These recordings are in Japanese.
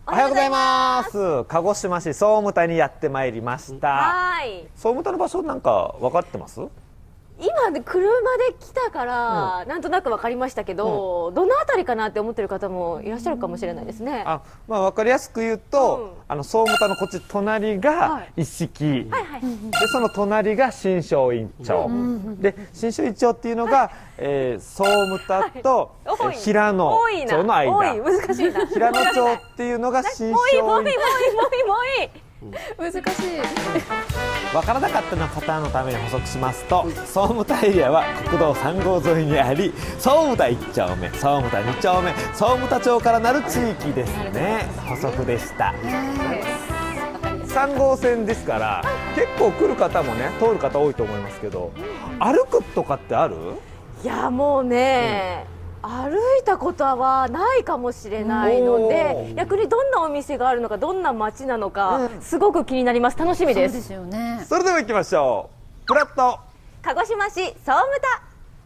おはようございます。鹿児島市総務田にやってまいりました。 はい。 総務田の場所なんか分かってます？ 今で車で来たから、なんとなく分かりましたけど、どの辺りかなって思ってる方もいらっしゃるかもしれないですね。 まあ分かりやすく言うと、総務田のこっち隣が一式、でその隣が新松院町、で新松院町っていうのが、総務田と平野町の間。 難しいな。 平野町っていうのが新松院。 もういい難しい。 分からなかったのパターンのために補足しますと、総務田エリアは国道3号沿いにあり、総務田1丁目、総務田2丁目、総務田町からなる地域ですね。補足でした。3号線ですから、結構来る方もね、通る方多いと思いますけど、歩くとかってある？ いやもうね、歩いたことはないかもしれないので、逆にどんなお店があるのか、どんな街なのか、すごく気になります。楽しみです。 そうですよね。 それでは行きましょう。プラット鹿児島市総務田。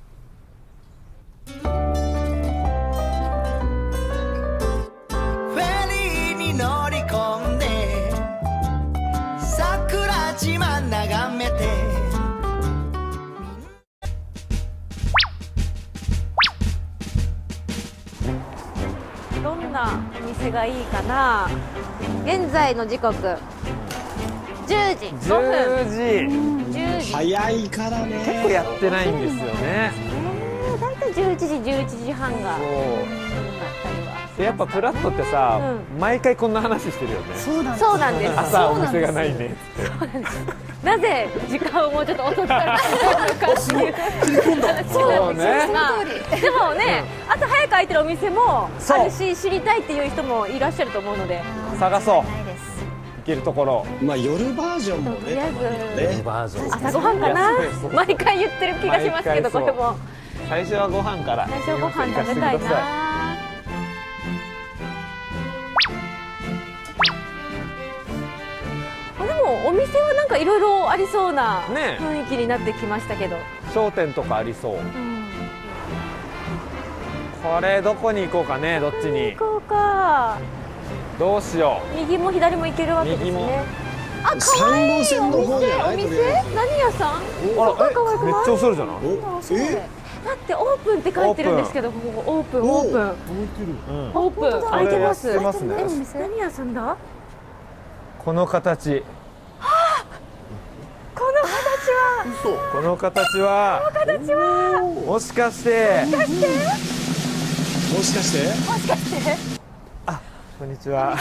フェリーに乗り込んで桜島眺めて、 どんなお店がいいかな。現在の時刻10時5分。10時。 早いからね。 結構やってないんですよね。 だいたい11時11時半が。 でやっぱプラットってさ、毎回こんな話してるよね。 そうなんです。 朝お店がないねって。 なぜ時間をもうちょっと遅くからのかっていう。 そうね。 でもね、朝早く開いてるお店もあるし、知りたいっていう人もいらっしゃると思うので、 探そう。行けるところ。 まあ夜バージョンもね。 とりあえずバージョン。 朝ごはんかな。毎回言ってる気がしますけど、これも。 最初はご飯から。 最初はご飯食べたいな。でもお店はなんかいろいろありそうな雰囲気になってきましたけど、 商店とかありそう。これどこに行こうかね。どっちに行こうか。どうしよう。 右も左も行けるわけですね。あ、 可愛いお店。お店？ 何屋さん？ めっちゃおしゃれじゃない？ 待って、オープンって書いてるんですけど、ここオープン。オープン開いてます。何屋さんだ？ この形。この形はもしかしてあ、こんにちは。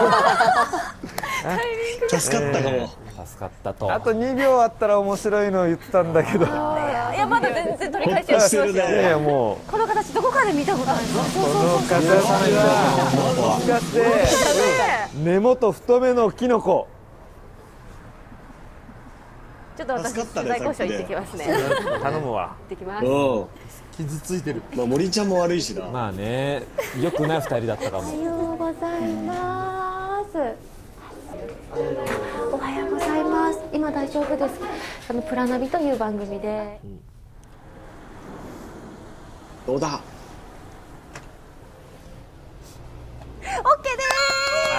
助かったかも。 助かったと。あと2秒あったら面白いの言ってたんだけど、いやまだ全然取り返しはしません。 もうこの形どこかで見たことある。 この形はもしかして根元太めのキノコ。 ちょっと私取材交渉行ってきますね。 頼むわ。 行ってきます。 傷ついてる。まあ森ちゃんも悪いしな。 まあね、良くない2人だったかも。 おはようございます。おはようございます。今大丈夫です。プラナビという番組で。 どうだ。 オッケーです。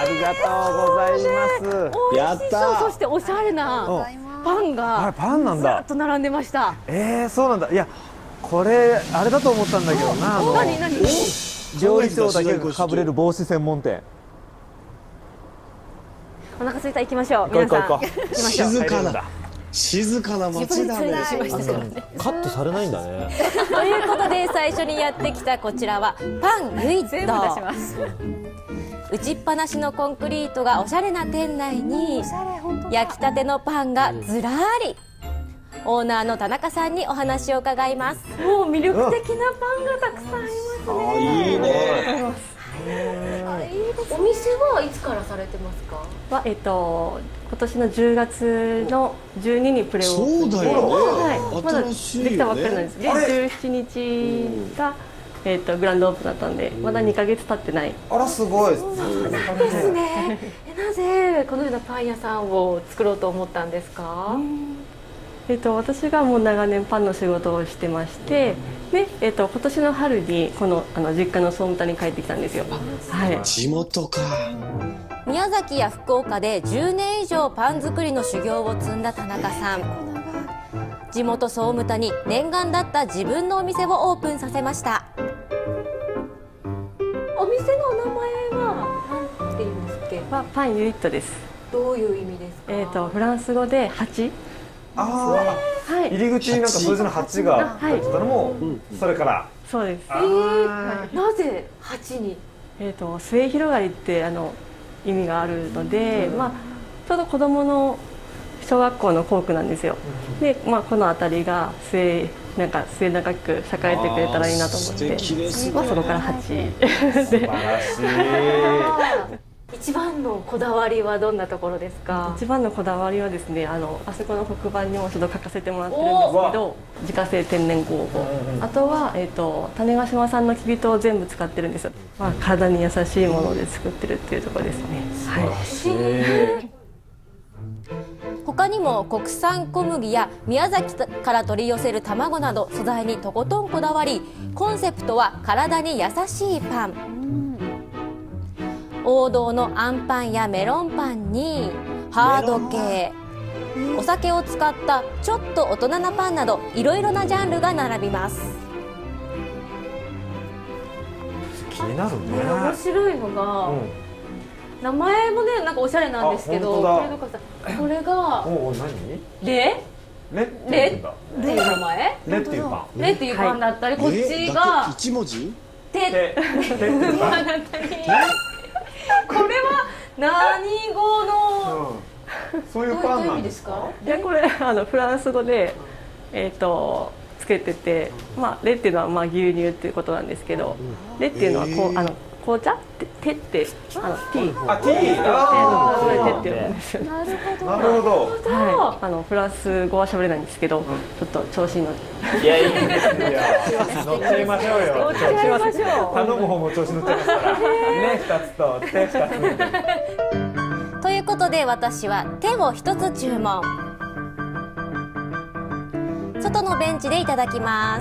ありがとうございます。 やった。 そしておしゃれなパンがずっと並んでました。 そうなんだ。いや、これあれだと思ったんだけどな。 何？ 料理長だけがかぶれる帽子専門店。 お腹空いた、行きましょう。皆さん。 静かな街だね。 カットされないんだね。 ということで最初にやってきたこちらはパンユイッド。打ちっぱなしのコンクリートがおしゃれな店内に焼きたてのパンがずらり。オーナーの田中さんにお話を伺います。もう魅力的なパンがたくさんありますね。 いいね。 お店はいつからされてますか？ 今年の10月の12にプレオープンで、 そうだよね。 はい、まだできたばっかりなんです。で、17日がグランドオープンだったんで、まだ2ヶ月経ってない。 あら、すごい。 そうですね。なぜこのようなパン屋さんを作ろうと思ったんですか？ 私がもう長年パンの仕事をしてまして、で、今年の春にこの実家の総務田に帰ってきたんですよ。はい。 地元か。 宮崎や福岡で10年以上パン作りの修行を積んだ田中さん。地元総務田に念願だった自分のお店をオープンさせました。お店の名前は何て言うんですっけ？ パンユニットです。 どういう意味ですか？ フランス語で8。 はい、入り口になんか数字の8が入ってたのも、それから。 そうです。 なぜ8に？ 末広がりって意味があるので、ちょうど子供の小学校の校区なんですよ。で、この辺りが末永く栄えてくれたらいいなと思って、そこから8。 素晴らしい。 一番のこだわりはどんなところですか？ 一番のこだわりはですね、あそこの黒板にもちょっと書かせてもらってるんですけど、自家製天然酵母、あとは種子島産のきび糖を全部使ってるんですよ。体に優しいもので作ってるっていうところですね。はい。 他にも国産小麦や宮崎から取り寄せる卵など素材にとことんこだわり、コンセプトは体に優しいパン。王道のあんパンやメロンパンにハード系、お酒を使ったちょっと大人なパンなどいろいろなジャンルが並びます。 気になるね。 面白いのが、名前もねなんかおしゃれなんですけど、これがレっていう名前？ レっていうパン。 レっていうパンだったり、こっちが 1文字？ テだったり。これは何語の、 そういうパンなんですか？ いや、これフランス語でつけてて、レっていうのは牛乳っていうことなんですけど、レっていうのは紅茶テってティー。ティー。テって言うんですよ。 なるほど。 なるほど。 はい。フランス語は喋れないんですけど、ちょっと調子に乗って。 いや、いいんですよ。乗っちゃいましょうよ。 乗っちゃいましょう。 頼む方も調子乗っちゃいますから。ね、2つと手2つ。 ということで私は手を1つ注文。外のベンチでいただきます。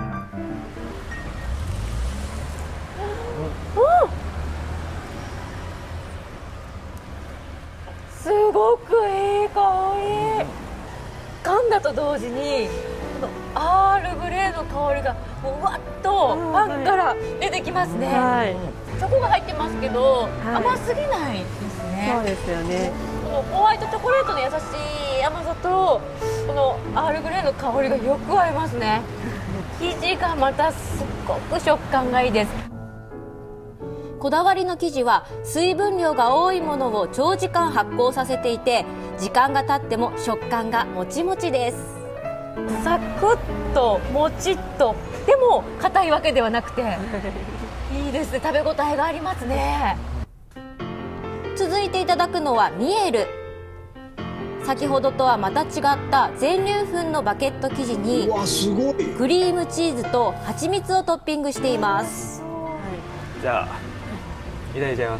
すごくいい香り。噛んだと同時にこのアールグレーの香りがもうわっとパンから出てきますね。チョコが入ってますけど、甘すぎないですね。 そうですよね。 このホワイトチョコレートの優しい甘さとこのアールグレーの香りがよく合いますね。生地がまたすっごく食感がいいです。こだわりの生地は水分量が多いものを長時間発酵させていて、時間が経っても食感がもちもちです。サクッともちっと、でも硬いわけではなくていいですね。食べ応えがありますね。続いていただくのはミエル。先ほどとはまた違った全粒粉のバケット生地にクリームチーズと蜂蜜をトッピングしています。 じゃあいただいちゃいます。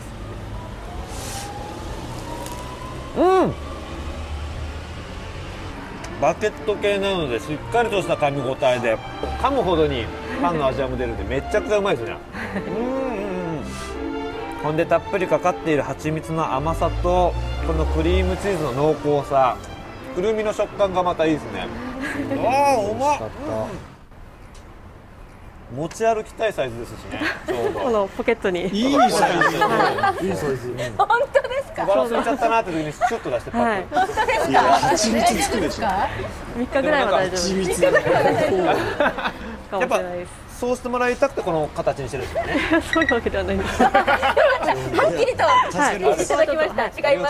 バケット系なのでしっかりとした噛み応えで、噛むほどにパンの味も出るんでめちゃくちゃうまいですね。ほんでたっぷりかかっている蜂蜜の甘さとこのクリームチーズの濃厚さ、くるみの食感がまたいいですね。あー、うまっ。持ち歩きたいサイズですしね。ちょうどこのポケットにいいサイズ。 いいサイズ。本当ですか？ バランスいっちゃったなって時にシュッと出してパッと。 本当ですか？ いや、蜂蜜つくでしょ。 3日ぐらいは大丈夫。 蜂蜜だから。 やっぱそうしてもらいたくてこの形にしてるんですよね。 そういうわけではないんです。 はっきりといただきました。違います。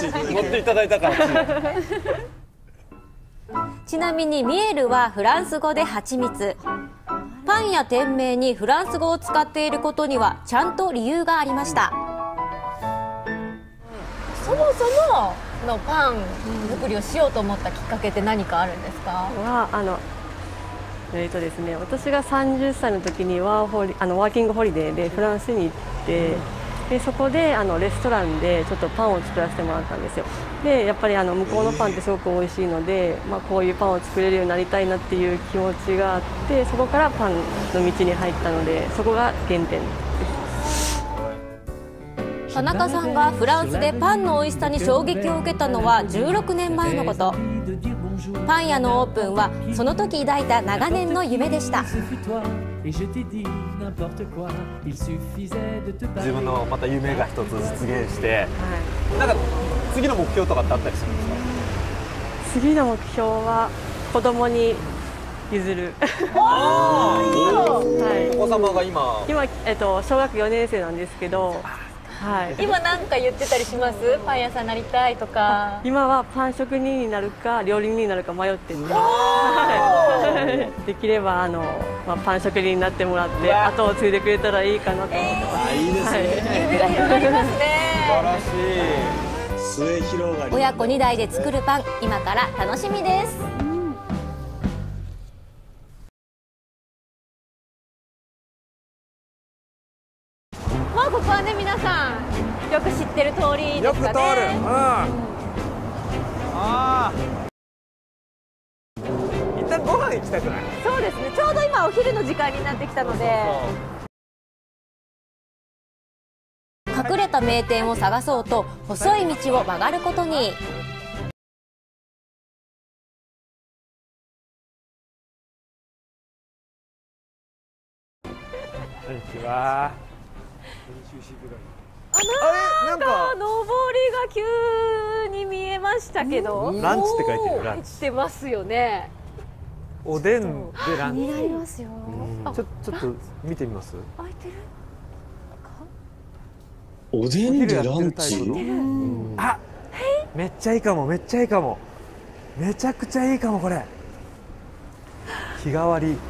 持っていただいたから。 ちなみにミエルはフランス語で蜂蜜。パンや店名にフランス語を使っていることにはちゃんと理由がありました。そもそものパン作りをしようと思ったきっかけって何かあるんですか？ ですね、私が30歳の時にワーキングホリデーでフランスに行って、 でそこでレストランでちょっとパンを作らせてもらったんですよ。でやっぱり向こうのパンってすごく美味しいので、こういうパンを作れるようになりたいなっていう気持ちがあって、そこからパンの道に入ったので、そこが原点です。 田中さんがフランスでパンの美味しさに衝撃を受けたのは16年前のこと。パン屋のオープンはその時抱いた長年の夢でした。 自分のまた夢が一つ実現して、なんか次の目標とかってあったりするんですか？ 次の目標は子供に譲る。 お子様が今、 小学4年生なんですけど、 今なんか言ってたりします？パン屋さんになりたいとか。 今はパン職人になるか料理人になるか迷ってて、できればパン職人になってもらって後を継いでくれたらいいかなと思ってます。 いいですね。 夢が広がりますね。 素晴らしい。 末広がり。 親子2代で作るパン、今から楽しみです。ここはね、皆さんよく知ってる通りですかね。 よく通る。一旦ご飯行きたくない？ そうですね。ちょうど今お昼の時間になってきたので、隠れた名店を探そうと細い道を曲がることに。 こんにちは。 なんか上りが急に見えましたけど、 ランチって書いてる。ランチしてますよね。 おでんでランチ。 気になりますよ。 ちょっと見てみます？ 開いてる？ おでんでランチ？ あ、めっちゃいいかも。めっちゃいいかも。めちゃくちゃいいかもこれ。日替わり。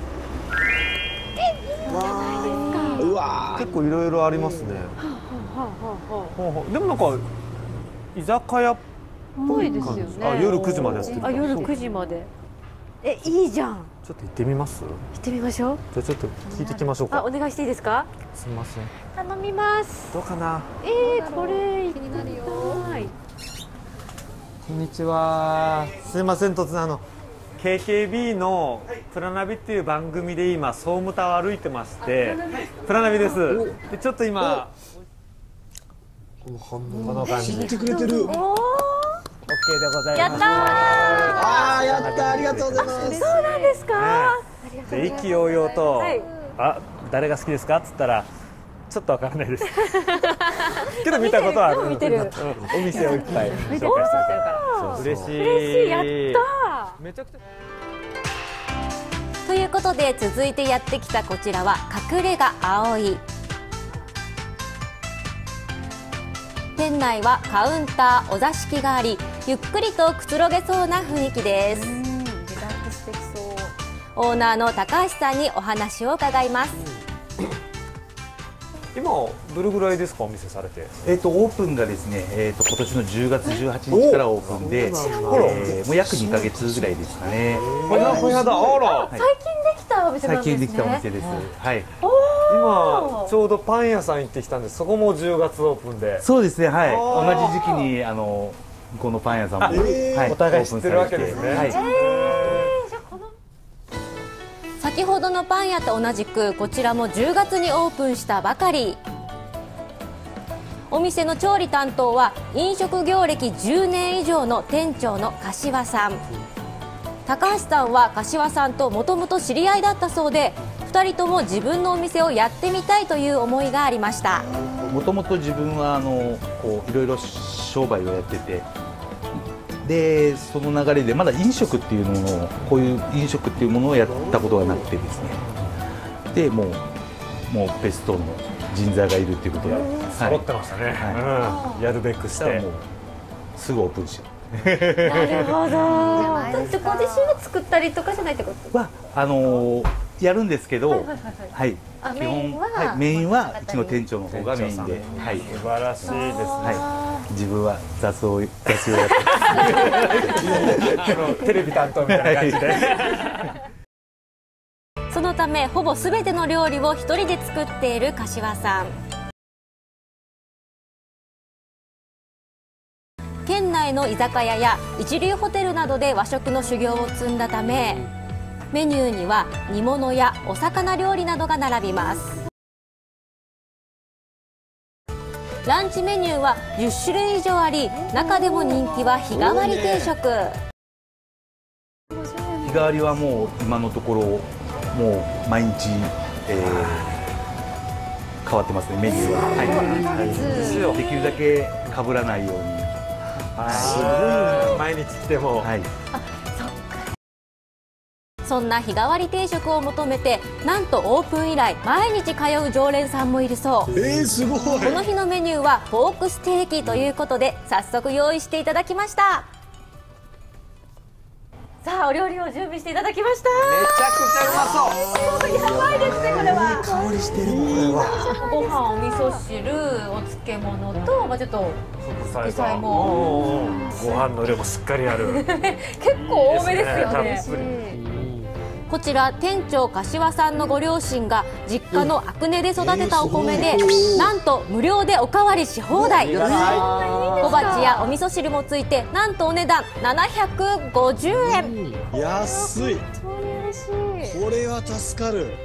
うわ結構いろいろありますね。でもなんか居酒屋っぽいですよね。夜9時までやってる。 夜9時まで。いいじゃん。 ちょっと行ってみます？ 行ってみましょう。 じゃあちょっと聞いてきましょうか。 お願いしていいですか？ すみません。 頼みます。 どうかな。 これ気になるよ。 こんにちは。すみません、突然KKB のプラナビっていう番組で今総務タワー歩いてまして、プラナビです。でちょっと今この感じ。 知ってくれてる。 OK でございます。 やったー。 やった、ありがとうございます。 そうなんですか。 で意気揚々と、誰が好きですかっつったらちょっとわからないです。けど見たことはある。 見てる。 お店をいっぱい紹介してるから。嬉しい。 やったー。 めちゃくちゃ。 ということで続いてやってきたこちらは隠れ家葵。店内はカウンター、お座敷があり、ゆっくりとくつろげそうな雰囲気です。リラックスできそう。オーナーの高橋さんにお話を伺います。 今どれぐらいですか、お店されて？ オープンがですね、今年の10月18日からオープンで、もう約2ヶ月ぐらいですかね。 ほやほやだ。あら。 最近できたお店なんですね。 最近できたお店です。はい。 今ちょうどパン屋さん行ってきたんです。そこも10月オープンで。 そうですね。はい。同じ時期にこのパン屋さんもお互い知ってるわけですね。はい。 先ほどのパン屋と同じくこちらも10月にオープンしたばかり。お店の調理担当は飲食業歴10年以上の店長の柏さん。高橋さんは柏さんともともと知り合いだったそうで、2人とも自分のお店をやってみたいという思いがありました。 もともと自分はいろいろ商売をやってて、でその流れでまだ飲食っていうものをこういう飲食っていうものをやったことがなくてですね、でもうベストの人材がいるっていうことで揃ってましたね。やるべくしてもうすぐオープンしよう。 なるほど。だってご自身が作ったりとかじゃないってことはやるんですけど、はい。基本メインはうちの店長の方がメインで、はい。 素晴らしいですね。 はい。自分は雑をやってテレビ担当みたいな感じで。 そのためほぼ全ての料理を一人で作っている柏さん。 内の居酒屋や一流ホテルなどで和食の修行を積んだため、メニューには煮物やお魚料理などが並びます。ランチメニューは10種類以上あり、中でも人気は日替わり定食。 日替わりはもう今のところもう毎日、変わってますね、メニューは。できるだけ被らないように。 すごい毎日来ても。 そんな日替わり定食を求めて、なんとオープン以来毎日通う常連さんもいるそう。 すごい。 この日のメニューはポークステーキということで、早速用意していただきました。さあ、お料理を準備していただきました。 めちゃくちゃうまそう。 やばいですね、これは。 香りしてるこれは。 ご飯、お味噌汁、お漬物と、ちょっと副菜も。 ご飯の量もしっかりある。 結構多めですよね。こちら店長柏さんのご両親が実家の阿久根で育てたお米で、なんと無料でおかわりし放題。小鉢やお味噌汁もついて、なんとお値段750円。 安い。これは助かる。 やっ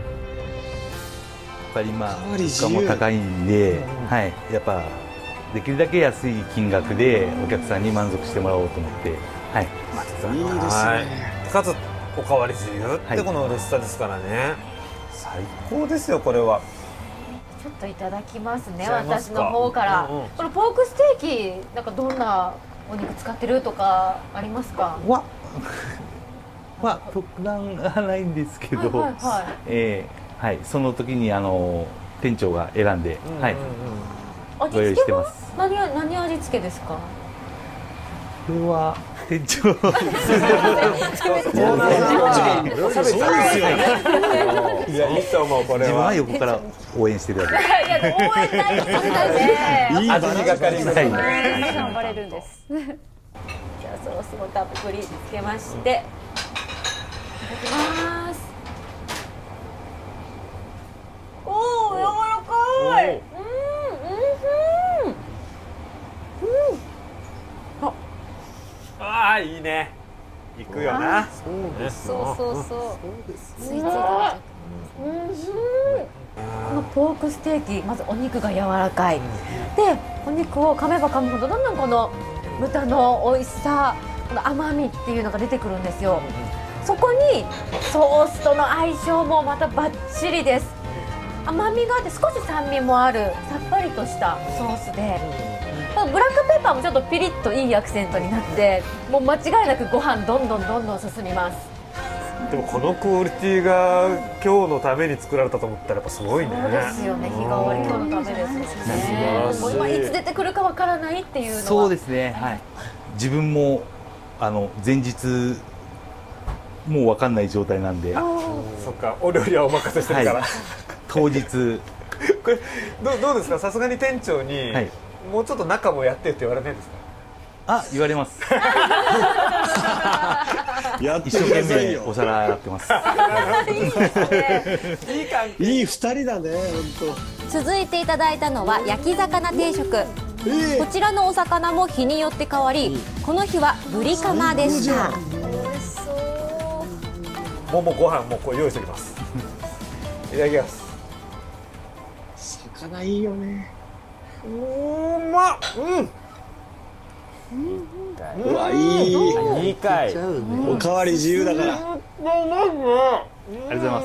ぱり今物価も高いんで、やっぱできるだけ安い金額でお客さんに満足してもらおうと思って、 いいですね。 かつおかわり自由ってこの嬉しさですからね。最高ですよ、これは。 ちょっといただきますね、私の方から。このポークステーキ、なんかどんなお肉使ってるとかありますか？ 特段はないんですけど、その時に店長が選んで、ご用意してます。 何味付けですか？ これは店長。 そうですよね。 いや、いいと思う、これは。 自分は横から応援してるだけ。 いや、応援ないとね。 いい味がかりますね。 頑張れるんです。 じゃあソースもたっぷりつけまして、いただきます。おお、柔らかい。 ああ、いいね。いくよな。 そう。ついついこのポークステーキ、まずお肉が柔らかい。で、お肉を噛めば噛むほど、どんどんこの豚の美味しさ、この甘みっていうのが出てくるんですよ。そこにソースとの相性もまたバッチリです。甘みがあって少し酸味もあるさっぱりとしたソースで、ブラックペッパーもちょっとピリッといいアクセントになって、もう間違いなくご飯どんどん進みます。 でもこのクオリティが今日のために作られたと思ったらやっぱすごいね。 そうですよね、日替わり今日のためですね。もう今いつ出てくるかわからないっていうのは。 そうですね。自分も前日もう分かんない状態なんで。 そっか、お料理はお任せしてるから。 当日。 これどうですか、さすがに店長にもうちょっと中もやってって言われないですか？ 言われます。一生懸命お皿洗ってます。 いい2人だね、本当。 続いていただいたのは焼き魚定食。こちらのお魚も日によって変わり、この日はブリカマでした。 もうご飯もうこれ用意しておきます。いただきます。 魚いいよね。 うまっ。 うわ、いい。 いいかい。 おかわり自由だから。 ありがとうございます。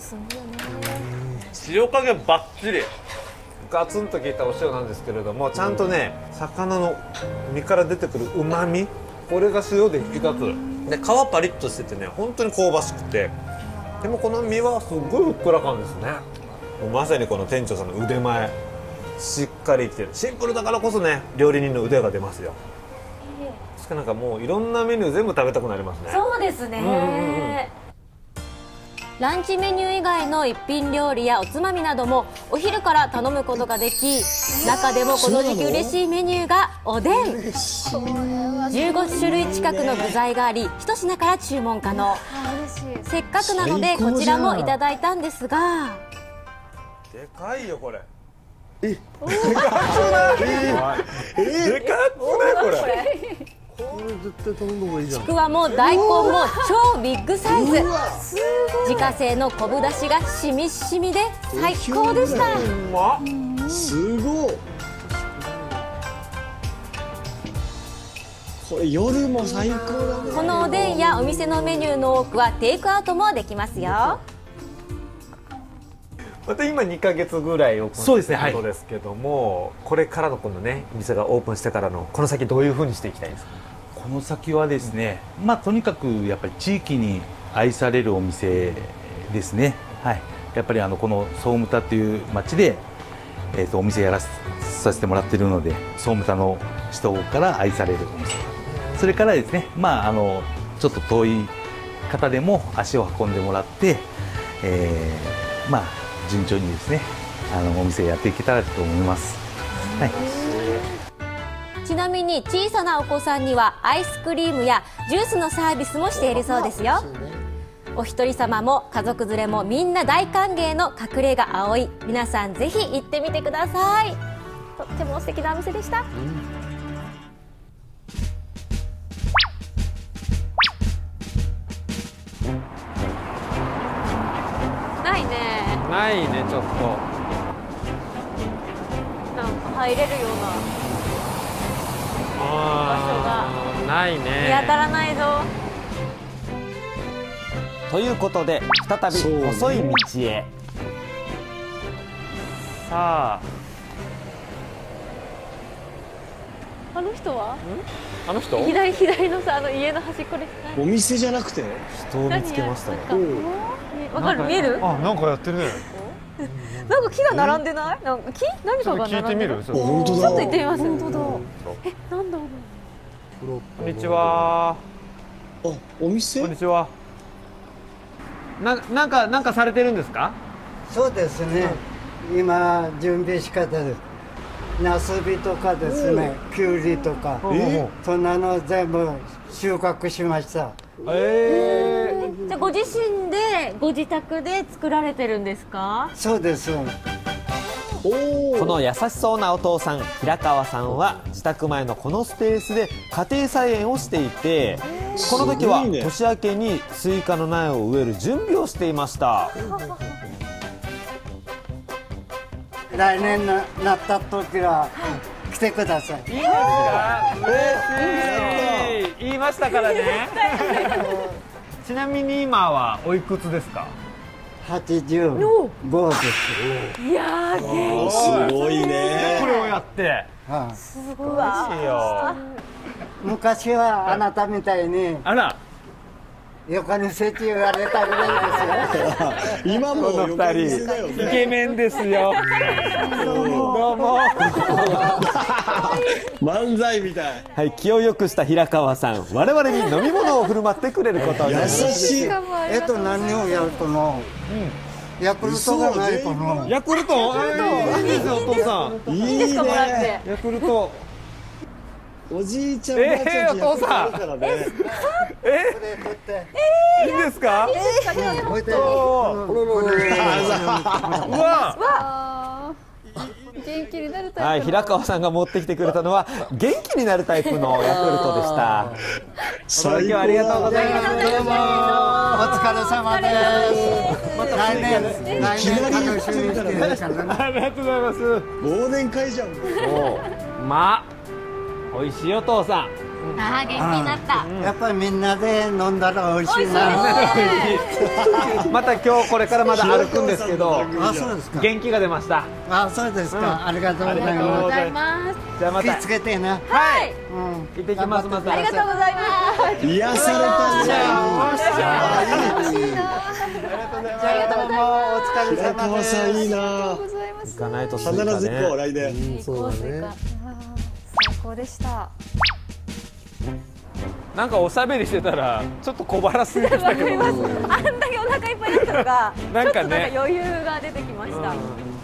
進むよね。 塩加減バッチリ。ガツンと効いたお塩なんですけれども、ちゃんとね、魚の身から出てくる旨味、これが塩で引き立つ。で、皮パリッとしててね、本当に香ばしくて、でもこの身はすごいふっくら感ですね。もうまさにこの店長さんの腕前、しっかり生きてる。シンプルだからこそね、料理人の腕が出ますよ。しかなんかもういろんなメニュー全部食べたくなりますね。 そうですね。ランチメニュー以外の一品料理やおつまみなどもお昼から頼むことができ、中でもこの時期嬉しいメニューがおでん。15種類近くの具材があり、一品から注文可能。せっかくなのでこちらもいただいたんですが、 でかいよこれ。 でかくないこれ。これ絶対頼んだ方がいいじゃん。 ちくわも大根も超ビッグサイズ。自家製の昆布だしがしみしみで最高でした。 すごい。これ夜も最高だね。 このおでんやお店のメニューの多くはテイクアウトもできますよ。 また今2ヶ月ぐらいオープンしてることですけども、これからのこのね店がオープンしてからのこの先どういう風にしていきたいですか？ この先はですね、とにかくやっぱり地域に愛されるお店ですね。はい、やっぱりこの総務田という町で、お店やらさせてもらっているので、総務田の人から愛されるお店、それからですね、ちょっと遠い方でも足を運んでもらって、順調にですねお店やっていけたらと思います。はい、 ちなみに小さなお子さんにはアイスクリームやジュースのサービスもしているそうですよ。お一人様も家族連れもみんな大歓迎の隠れ家葵、皆さんぜひ行ってみてください。とっても素敵なお店でした。ないね。 ないね、ちょっとなんか入れるような場所がないね。 見当たらないぞ。 ということで再び細い道へ。さあ、 あの人は？ あの人？ 左のさ、家の端っこですか？ お店じゃなくて人を見つけましたよ。 わかる？見える？ あ、なんかやってるね。 なんか木が並んでない？なんか木？何かが並んでる？ 聞いてみる？ 本当だ。 ちょっと行ってみます。本当だ。なんだろう。 こんにちは。 お店？ こんにちは。なんかされてるんですか？ そうですね。今準備し方です。ナスビとかですね、キュウリとか、そんなの全部収穫しました。 じゃあご自身でご自宅で作られてるんですか？ そうです。 この優しそうなお父さん、平川さんは自宅前のこのスペースで家庭菜園をしていて、この時は年明けにスイカの苗を植える準備をしていました。 来年なった時は来てください。 いいですか？言いましたからね。ちなみに今はおいくつですか ？85です。 いやー、 すごいね。 これをやって。 すごいよ。 昔はあなたみたいにあら。 横に設置言われたぐらいですよ。 今もこの二人イケメンですよ。どうも。 漫才みたい。 はい、気を良くした平川さん、我々に飲み物を振る舞ってくれることに。 優しい。 何をやるとの、ヤクルトがないとの。 ヤクルト？いいですよ、お父さん。 いいね。 ヤクルト。 おじいちゃん、おばあちゃんちヤクルトあるからね。 いいんですか？うわ。 元気になるタイプ。 はい、平川さんが持ってきてくれたのは元気になるタイプのヤクルトでした。今日はありがとうございます。どうも。 お疲れ様です。来年楽しみにしてるからね。 ありがとうございます。 忘年会じゃん。 美味しいお父さん。 ああ、元気になった。 やっぱりみんなで飲んだら美味しいな。 また今日これからまだ歩くんですけど、 あ、そうですか。 元気が出ました。 あ、そうですか。ありがとうございます。 じゃあまた気をつけてな。 はい。 行ってきます。また。 ありがとうございます。 癒されたじゃん。 ありがとうございます。お疲れ平様です。 川さんいいな。 行かないと必ず行こう来年。 そうだね。最高でした。 なんかおしゃべりしてたらちょっと小腹すぎてきたけど。 あんだけお腹いっぱいだったのが、 なんかね、 ちょっとなんか余裕が出てきました。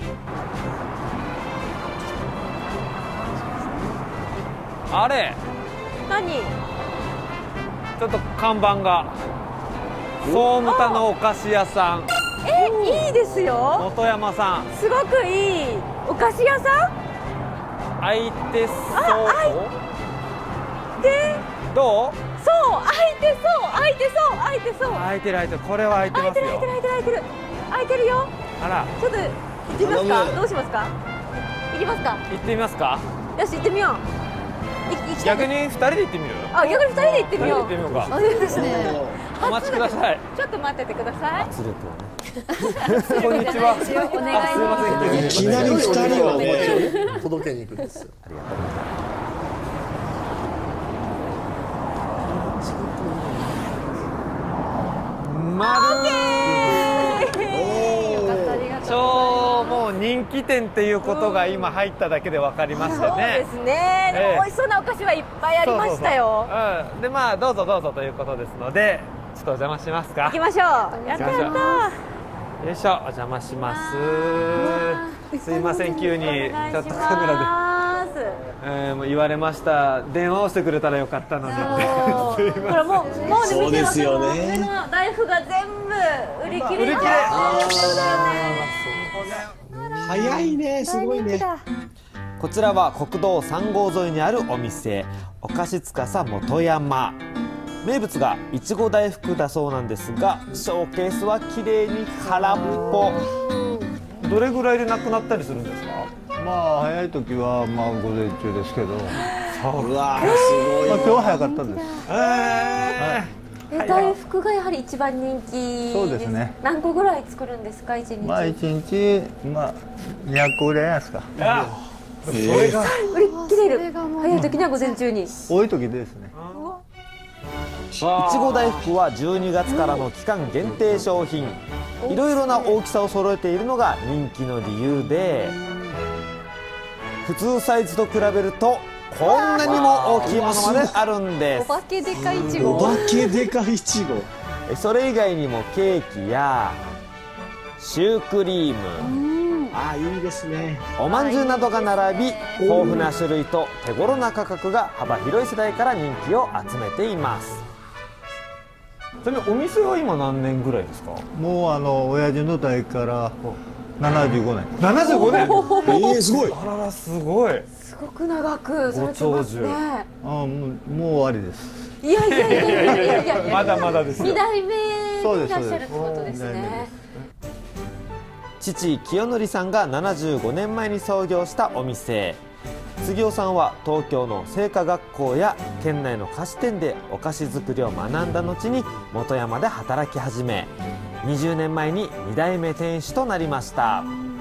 あれ、 何？ ちょっと看板が総務田のお菓子屋さん。 いいですですよ。 本山さん、 すごくいいお菓子屋さん。 開いてそうで、 どう？ そう、開いてそう、開いてそう、開いてそう。 開いてる開いてる、これは開いてますよ。 開いてる、開いてる、開いてる、開いてるよ。 あら、 ちょっと行ってみますか。どうしますか。行きますか。 行ってみますか。 よし、行ってみよう。 逆に2人で行ってみる？ あ、逆に2人で行ってみよう。 行ってみようか。 あ、いいですね。 お待ちください。 ちょっと待っててください。 圧力をね。こんにちは。 お願いします。 いきなり2人をね届けに行くんですよ。 ありがとうございます。もう人気店っていうことが今入っただけで分かりましたね。 そうですね。でも美味しそうなお菓子はいっぱいありましたよ。 うん、でまあどうぞどうぞということですので、ちょっとお邪魔しますか。 行きましょう。やったやった。 よいしょ、お邪魔します。すいません、急にちょっとカメラで、もう言われました。電話をしてくれたらよかったのに。 これもうね、 そうですよね。 上の大福が全部売り切れ。 売り切れ。 そうだよね。 早いね、すごいね。 こちらは国道3号沿いにあるお店、お菓子司本山。名物がいちご大福だそうなんですが、ショーケースは綺麗に空っぽ。どれぐらいでなくなったりするんですか？ まあ早い時はまあ午前中ですけど、 うわー、すごい。 まあ今日は早かったです。 大福がやはり一番人気。 そうですね。 何個ぐらい作るんですか、一日？ まあ一日まあ200個ぐらいですか。 それが売り切れる。早い時には午前中に。 多い時ですね。 いちご大福は12月からの期間限定商品。いろいろな大きさを揃えているのが人気の理由で、普通サイズと比べるとこんなにも大きいものまであるんです。 お化けでかいちご。 お化けでかいちご。 それ以外にもケーキやシュークリーム、 あ、いいですね。 おまんじゅうなどが並び、豊富な種類と手頃な価格が幅広い世代から人気を集めています。ちなみにお店は今何年ぐらいですか？ もう親父の代から75年。 75年。 すごい。 あらら、すごい。 すごく長くされてますね。 もう終わりです。 いやいやいやいやいやいや。 まだまだですよ。 2代目でいらっしゃるってことですね。 父清則さんが75年前に創業したお店。杉尾さんは東京の製菓学校や県内の菓子店でお菓子作りを学んだ後に本山で働き始め、20年前に2代目店主となりました。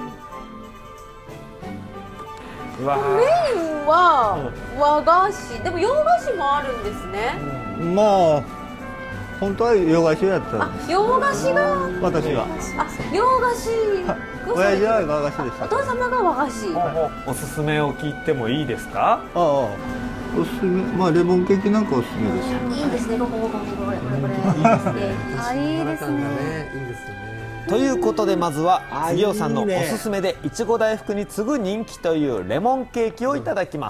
メインは和菓子、でも洋菓子もあるんですね。 まあ本当は洋菓子をやってたんです。 洋菓子が私は。 洋菓子。 親父は和菓子でした。 お父様が和菓子。 おすすめを聞いてもいいですか？ おすすめ、まあレモンケーキなんかおすすめです。 いいですね。これ。 あ、いいですね。 ということで、まずは杉尾さんのおすすめでいちご大福に次ぐ人気というレモンケーキをいただきます。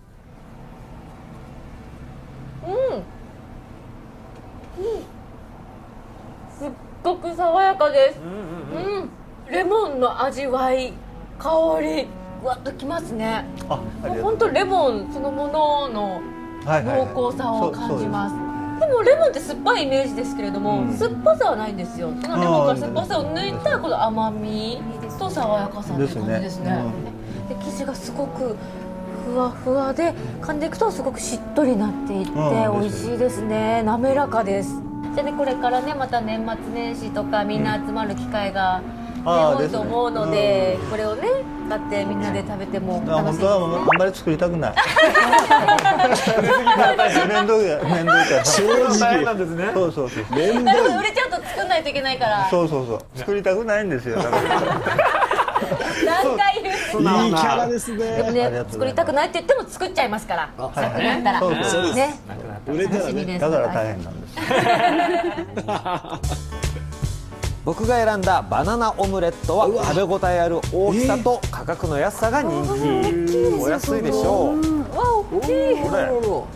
すっごく爽やかです。レモンの味わい、香り、わっときますね。本当レモンそのものの濃厚さを感じます。でもレモンって酸っぱいイメージですけれども、酸っぱさはないんですよ。そのレモンから酸っぱさを抜いたこの甘みと爽やかさっていう感じですね。で生地がすごくふわふわで、噛んでいくとすごくしっとりなっていって美味しいですね。滑らかです。じゃあね、これからね、また年末年始とかみんな集まる機会が多いと思うので、これをね買ってみんなで食べても楽しいですね。 本当はあんまり作りたくない。面倒いから正直なんですね。 そう。 面だから倒売れちゃうと作んないといけないから。 そう作りたくないんですよ。 何回言う。 いいキャラですでもね。 ね、作りたくないって言っても作っちゃいますから。なくなったらそうですね。 売れたらね。 だから大変なんです。 僕が選んだバナナオムレットは食べ応えある大きさと価格の安さが人気。お安いでしょう。 わ、大きい。 これ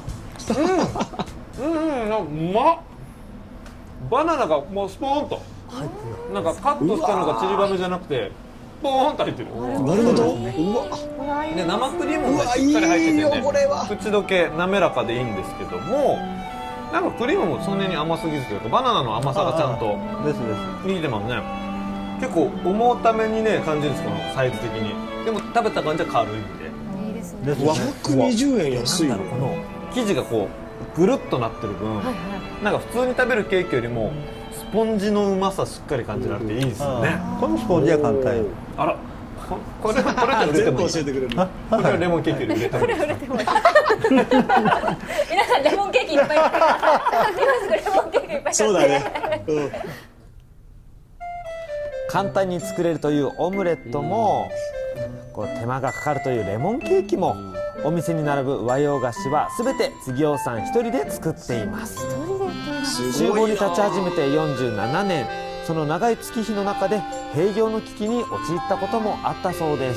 うまっ。バナナがもうスポーンとなんかカットしたのがちりばめじゃなくてポーンと入ってる。 丸ごと。うわ。 で生クリームがしっかり入っててね、口どけ滑らかでいいんですけども、なんかクリームもそんなに甘すぎずというか、バナナの甘さがちゃんと効いてますね。結構重ためにね感じるんです、このサイズ的に。でも食べた感じは軽いんで。 いいですね。 120円安いよ。 この生地がこうぐるっとなってる分、なんか普通に食べるケーキよりもスポンジのうまさしっかり感じられていいですよね。 このスポンジは簡単よ。 あら、これって売れてもいい。 教えてくれる。 これはレモンケーキより売れてもいい。 皆さんレモンケーキいっぱい。今すぐレモンケーキいっぱい。 そうだね。 簡単に作れるというオムレットも、こう手間がかかるというレモンケーキも、お店に並ぶ和洋菓子はすべて次男さん一人で作っています。厨房に立ち始めて47年、その長い月日の中で閉業の危機に陥ったこともあったそうです。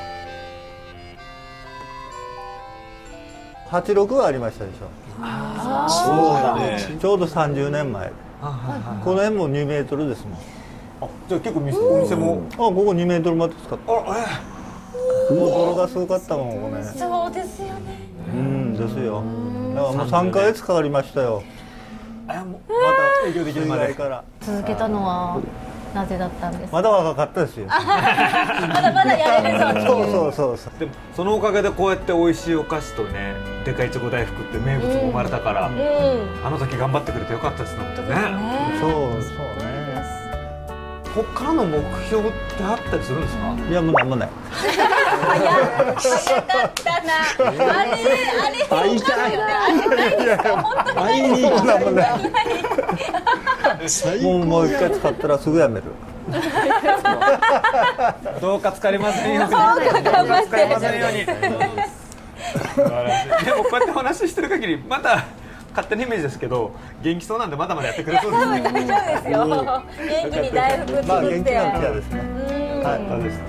86はありましたでしょ。 そうだね。 ちょうど30年前。この辺も2メートルですもん。 じゃあ結構お店もここ2メートルまで使った。もう泥がすごかったもん、ここね。 そうですよね。 ですよ。だからもう3ヶ月かかりましたよ。 また営業できるまでから続けたのはなぜだったんですか。 まだ若かったですよ。 まだまだやれるぞ。 そう。 でもそのおかげでこうやって美味しいお菓子とね、でかいチョコ大福って名物も生まれたから、あの時頑張ってくれてよかったですね。 そうね。 こっからの目標ってあったりするんですか。 いや、もうなんもない。 早かったな。あれ会いたい。会いに行く。 もう一回使ったらすぐやめる。 どうか疲れませんように。疲れませんように。でもこうやってお話ししてる限りまた勝手なイメージですけど、元気そうなんでまだまだやってくれそうですね。 大丈夫ですよ。元気に大福作って。 元気なうちはですね。 そうでした。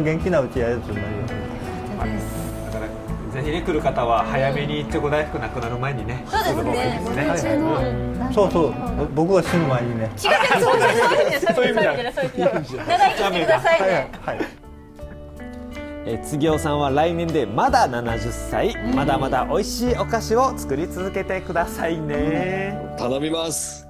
元気なうちはやつになるよ。 だからぜひね、来る方は早めにチョコ大福なくなる前にね。 そうですね。 そう僕が死ぬ前にね。 そういう意味じゃない。長生きしてくださいね。 次男さんは来年でまだ70歳、まだまだ美味しいお菓子を作り続けてくださいね。 頼みます。